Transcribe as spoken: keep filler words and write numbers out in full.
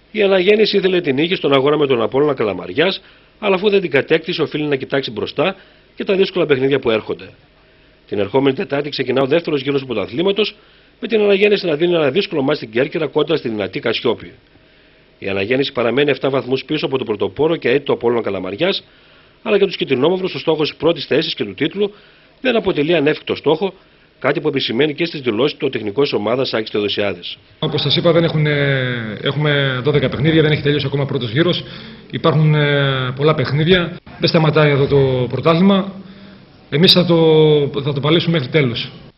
Η Αναγέννηση ήθελε την νίκη στον αγώνα με τον Απόλλωνα Καλαμαριάς, αλλά αφού δεν την κατέκτησε, οφείλει να κοιτάξει μπροστά και τα δύσκολα παιχνίδια που έρχονται. Την ερχόμενη Τετάρτη ξεκινά ο δεύτερος γύρος του πρωταθλήματος, με την Αναγέννηση να δίνει ένα δύσκολο μάτς στην Κέρκυρα κόντρα στη δυνατή Κασιόπη. Η Αναγέννηση παραμένει επτά βαθμούς πίσω από το πρωτοπόρο και αίτητο Απόλλωνα Καλαμαριάς, αλλά για τους κυτρινόμαυρους ο στόχος της πρώτης θέσης και του τίτλου δεν αποτελεί ανέφικτο στόχο, κάτι που επισημαίνει και στις δηλώσεις του τεχνικός ομάδας Άκης Θεοδοσιάδης. Όπως σας είπα, δεν έχουν, έχουμε δώδεκα παιχνίδια, δεν έχει τελειώσει ακόμα πρώτος γύρος. Υπάρχουν πολλά παιχνίδια, δεν σταματάει εδώ το πρωτάθλημα. Εμείς θα το, θα το παλέψουμε μέχρι τέλους.